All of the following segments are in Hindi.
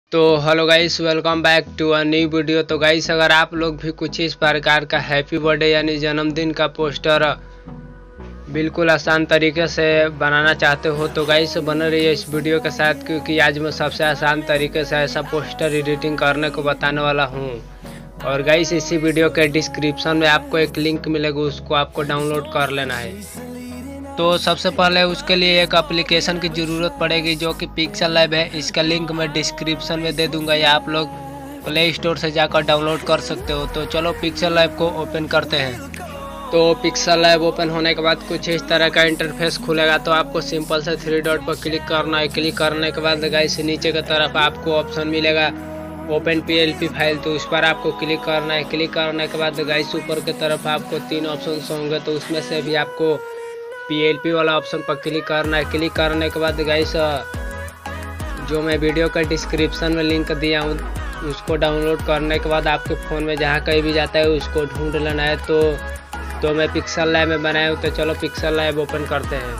तो hello guys, welcome back to a new video. तो गाइस, अगर आप लोग भी कुछ इस प्रकार का हैप्पी बर्थडे यानी जन्मदिन का पोस्टर बिल्कुल आसान तरीके से बनाना चाहते हो तो गाइस बने रहिए इस वीडियो के साथ, क्योंकि आज मैं सबसे आसान तरीके से ऐसा पोस्टर एडिटिंग करने को बताने वाला हूँ। और गाइस, इसी वीडियो के डिस्क्रिप्शन में आपको एक लिंक मिलेगा, उसको आपको डाउनलोड कर लेना है। तो सबसे पहले उसके लिए एक एप्लीकेशन की ज़रूरत पड़ेगी जो कि पिक्सल लैब है। इसका लिंक मैं डिस्क्रिप्शन में दे दूंगा या आप लोग प्ले स्टोर से जाकर डाउनलोड कर सकते हो। तो चलो पिक्सल लैब को ओपन करते हैं। तो पिक्सल लैब ओपन होने के बाद कुछ इस तरह का इंटरफेस खुलेगा। तो आपको सिंपल से 3 डॉट पर क्लिक करना है। क्लिक करने के बाद गाइस नीचे की तरफ आपको ऑप्शन मिलेगा ओपन PLP फाइल, तो उस पर आपको क्लिक करना है। क्लिक करने के बाद गाइस ऊपर की तरफ आपको 3 ऑप्शन होंगे, तो उसमें से भी आपको PLP वाला ऑप्शन पर क्लिक करना है। क्लिक करने के बाद गाइस जो मैं वीडियो का डिस्क्रिप्शन में लिंक दिया हूँ उसको डाउनलोड करने के बाद आपके फ़ोन में जहाँ कहीं भी जाता है उसको ढूंढ लेना है। तो मैं पिक्सल लैब में बनाया हूँ, तो चलो पिक्सल लैब ओपन करते हैं।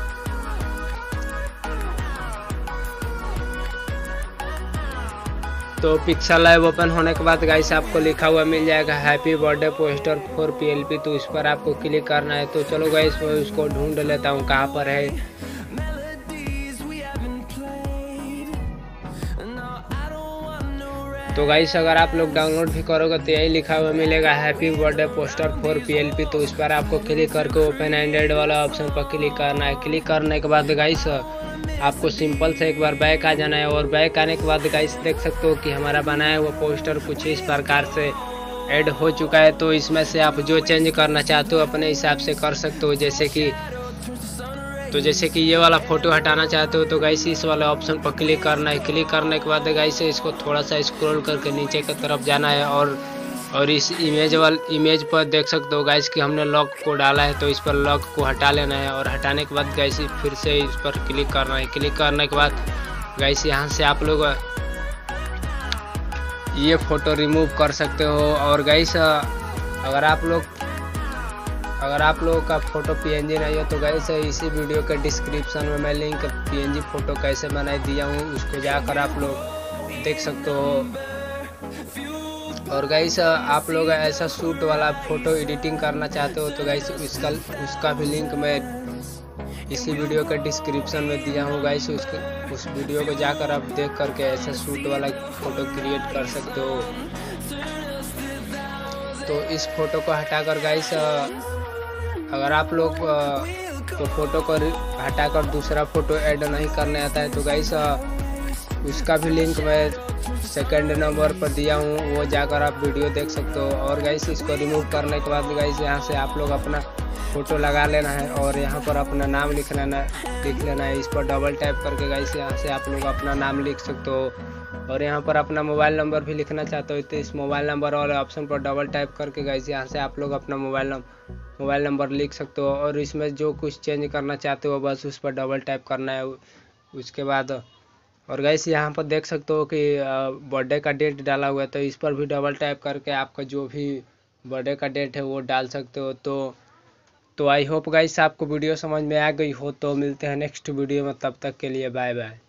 तो पिक्सल लैब ओपन होने के बाद गाइस आपको लिखा हुआ मिल जाएगा happy birthday poster for PLP, तो इस पर आपको क्लिक करना है। तो चलो गाइस मैं उसको ढूंढ लेता हूँ कहाँ पर है। तो गाइस अगर आप लोग डाउनलोड भी करोगे तो यही लिखा हुआ मिलेगा happy birthday poster for PLP, तो इस पर आपको क्लिक करके ओपन एंड्रॉइड वाला ऑप्शन पर क्लिक करना है। क्लिक करने के बाद गाइस आपको सिंपल से एक बार बैक आ जाना है। और बैक आने के बाद गाइस देख सकते हो कि हमारा बनाया हुआ पोस्टर कुछ इस प्रकार से ऐड हो चुका है। तो इसमें से आप जो चेंज करना चाहते हो अपने हिसाब से कर सकते हो। जैसे कि ये वाला फोटो हटाना चाहते हो तो गाइस इस वाले ऑप्शन पर क्लिक करना है। क्लिक करने के बाद गाइस इसको थोड़ा सा स्क्रॉल करके नीचे की तरफ जाना है। और इस इमेज पर देख सकते हो गाइस कि हमने लॉक को डाला है, तो इस पर लॉक को हटा लेना है। और हटाने के बाद गाइस फिर से इस पर क्लिक करना है। क्लिक करने के बाद गाइस यहाँ से आप लोग ये फ़ोटो रिमूव कर सकते हो। और गाइस अगर आप लोगों का फ़ोटो PNG नहीं है तो गाइस इसी वीडियो के डिस्क्रिप्शन में मैं लिंक PNG फ़ोटो कैसे बनाई दिया हूँ, उसको जाकर आप लोग देख सकते हो। और गाइस आप लोग ऐसा शूट वाला फ़ोटो एडिटिंग करना चाहते हो तो गाइस उसका भी लिंक मैं इसी वीडियो के डिस्क्रिप्शन में दिया हूँ। गाइस उस वीडियो को जाकर आप देख करके ऐसा शूट वाला फ़ोटो क्रिएट कर सकते हो। तो इस फ़ोटो को हटाकर गाइस अगर आप लोग को फ़ोटो को हटाकर दूसरा फ़ोटो ऐड नहीं करने आता है तो गाइस उसका भी लिंक मैं सेकंड नंबर पर दिया हूँ, वो जाकर आप वीडियो देख सकते हो। और गाइस इसको रिमूव करने के बाद गाइस यहाँ से आप लोग अपना फ़ोटो लगा लेना है और यहाँ पर अपना नाम लिख लेना है। इस पर डबल टैप करके गाइस यहाँ से आप लोग अपना नाम लिख सकते हो। और यहाँ पर अपना मोबाइल नंबर भी लिखना चाहते हो तो इस मोबाइल नंबर वाले ऑप्शन पर डबल टैप करके गाइस यहाँ से आप लोग अपना मोबाइल नंबर लिख सकते हो। और इसमें जो कुछ चेंज करना चाहते हो बस उस पर डबल टैप करना है उसके बाद। और गाइस यहाँ पर देख सकते हो कि बर्थडे का डेट डाला हुआ है, तो इस पर भी डबल टैप करके आपका जो भी बर्थडे का डेट है वो डाल सकते हो। तो आई होप गाइस आपको वीडियो समझ में आ गई हो। तो मिलते हैं नेक्स्ट वीडियो में, तब तक के लिए बाय बाय।